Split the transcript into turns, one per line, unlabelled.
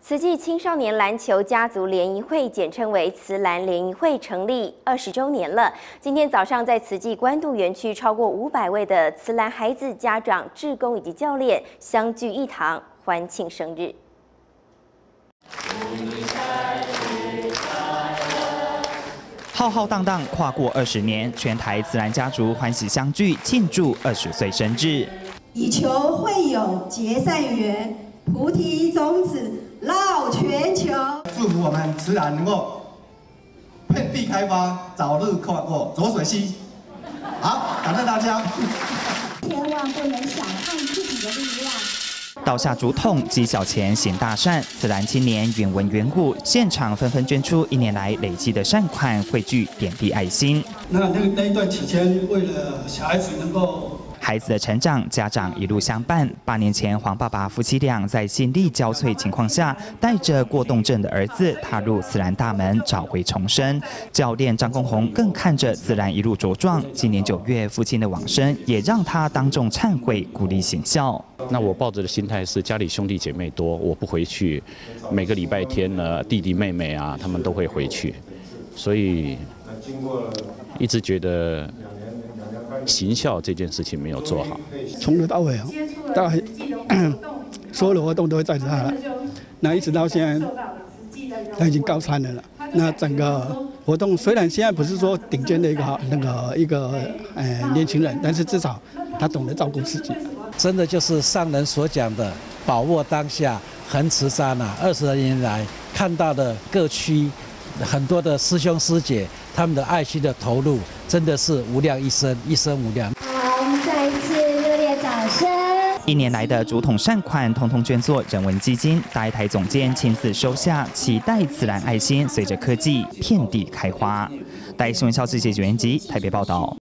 慈济青少年篮球家族联谊会，简称为慈篮联谊会，成立20周年了。今天早上在慈济关渡园区，超过500位的慈篮孩子、家长、志工以及教练相聚一堂，欢庆生日。
浩浩荡荡跨过20年，全台慈篮家族欢喜相聚，庆祝20岁生日。
以求会友结善缘，菩提种子绕全球。
祝福我们慈篮能够遍地开花，早日跨过浊水溪。好，感谢大家。
千万不能小看自己的力量。
刀下竹筒，积小钱行大善。慈篮青年远文远武，现场纷纷捐出1年来累积的善款，汇聚点滴爱心。
那一段期间，为了小孩子能够。
孩子的成长，家长一路相伴。8年前，黄爸爸夫妻俩在心力交瘁情况下，带着过动症的儿子踏入慈篮大门，找回重生。教练张公宏更看着慈篮一路茁壮。今年9月，父亲的往生也让他当众忏悔，鼓励行孝。
那我抱着的心态是，家里兄弟姐妹多，我不回去，每个礼拜天呢，弟弟妹妹啊，他们都会回去，所以一直觉得。 行孝这件事情没有做好，
从头到尾啊，大概所有的活动都会载着他了。那一直到现在，他已经高3了。那整个活动虽然现在不是说顶尖的一个年轻人，但是至少他懂得照顾自己。
真的就是上人所讲的，把握当下，恒持刹那。20年来看到的各区很多的师兄师姐。 他们的爱心的投入真的是无量一生，一生无量。
好，我们再一次热烈掌声。
1年来的竹筒善款，统统捐作人文基金。大爱台总监亲自收下，期待慈篮爱心随着科技遍地开花。大爱新闻消息记者袁吉台北报道。